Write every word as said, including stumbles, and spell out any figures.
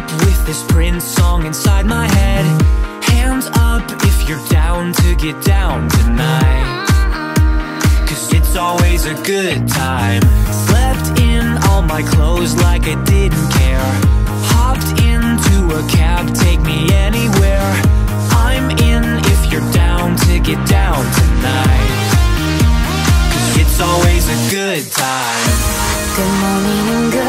with this Prince song inside my head. Hands up if you're down to get down tonight, 'cause it's always a good time. Slept in all my clothes like I didn't care. Hopped into a cab, take me anywhere. I'm in if you're down to get down tonight, 'cause it's always a good time. Good morning and good